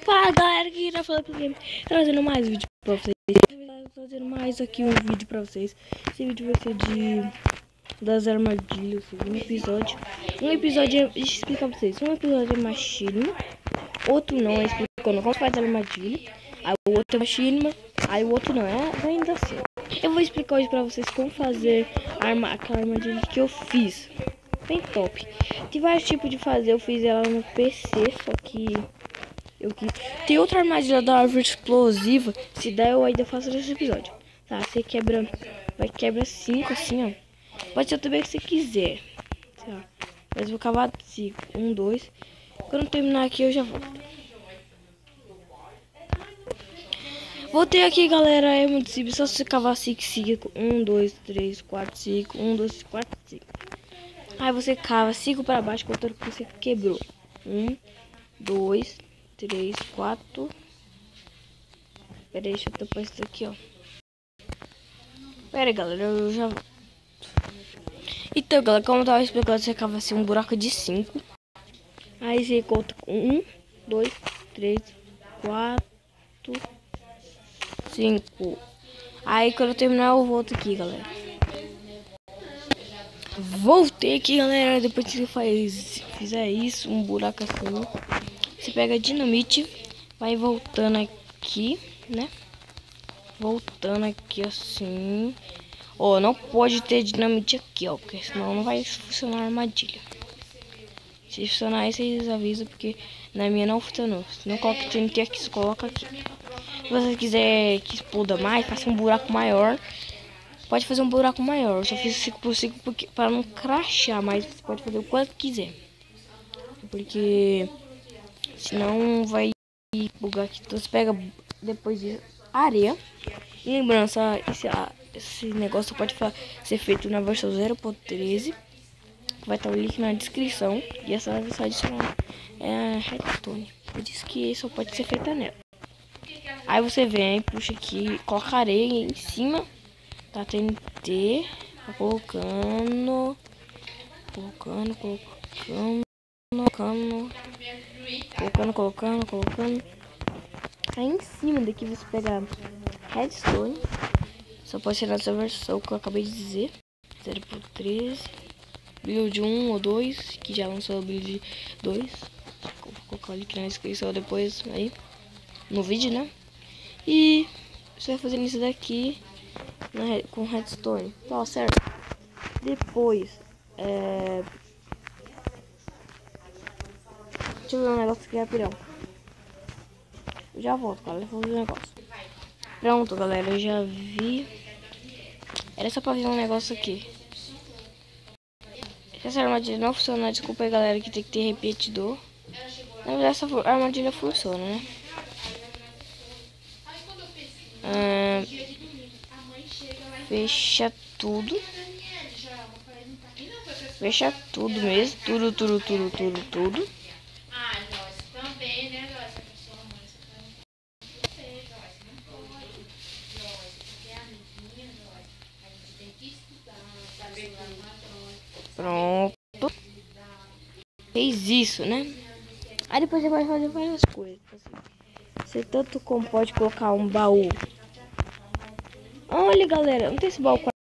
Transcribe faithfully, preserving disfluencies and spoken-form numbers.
Fala galera, que tá falando game, trazendo mais vídeo pra vocês. Trazendo mais aqui um vídeo pra vocês. Esse vídeo vai ser de das armadilhas, um episódio. Um episódio é, deixa eu explicar pra vocês. Um episódio é machinima, outro não é explicando como faz a armadilha. Aí o outro é machinima, aí o outro não é, ainda assim. Eu vou explicar hoje pra vocês como fazer a arma, aquela armadilha que eu fiz. Bem top. Tem vários tipos de fazer, eu fiz ela no P C, só que eu quis. Tem outra armadilha da árvore explosiva. Se der, eu ainda faço nesse episódio. Tá, você quebra. Vai quebra cinco assim, ó. Pode ser também que você quiser. Tá. Mas eu vou cavar cinco. Um, dois. Quando terminar aqui, eu já volto. Voltei aqui, galera. É muito simples. Só você cavar cinco, cinco. Um, dois, três, quatro, cinco. Um, dois, quatro, cinco. Aí você cava cinco para baixo, contando que você quebrou. Um, dois, três, quatro. Pera aí, deixa eu tapar isso aqui, ó. Pera aí, galera, eu já volto. Então, galera, como eu tava explicando, você cava assim um buraco de cinco. Aí você conta com um, dois, três, quatro, cinco. Aí quando eu terminar, eu volto aqui, galera. Voltei aqui, galera. Depois que você faz, fizer isso, um buraco assim, você pega a dinamite, vai voltando aqui, né? Voltando aqui assim. Ó, oh, não pode ter dinamite aqui, ó, porque senão não vai funcionar a armadilha. Se funcionar aí, vocês avisam, porque na minha não funcionou. Se não coloca T N T aqui, você coloca aqui. Se você quiser que exploda mais, faça um buraco maior. Pode fazer um buraco maior. Eu só fiz cinco por cinco porque, para não crashar, mas você pode fazer o quanto quiser. Porque senão vai bugar aqui. Então você pega depois de areia. E lembrança, esse, esse negócio pode ser feito na versão zero ponto treze. Vai estar o link na descrição. E essa vai ser adicionar é a redstone. Eu disse que só pode ser feita nela. Aí você vem, puxa aqui, coloca areia em cima. Tá, T N T, tá colocando, colocando, colocando, colocando, colocando, colocando, colocando. Aí em cima daqui você pega redstone, só pode ser nessa versão que eu acabei de dizer, zero ponto treze, build um ou dois, que já lançou o build dois, vou colocar o link na descrição depois aí, no vídeo, né? E você vai fazendo isso daqui. Na, com redstone, tá certo? Depois, é... deixa eu ver um negócio aqui rapidão. Eu já volto, galera. Vou ver um negócio. Pronto, galera. Eu já vi. Era só pra ver um negócio aqui. Se essa armadilha não funcionar, desculpa aí, galera, que tem que ter repetidor. Na verdade, essa armadilha funciona, né? Ah, fecha tudo. Fecha tudo mesmo. Tudo, tudo, tudo, tudo, tudo. Ah, Joyce, também, né, Joyce? Pronto. Fez isso, né? Aí depois você vai fazer várias coisas. Você tanto como pode colocar um baú. Olha, galera, não tem esse baú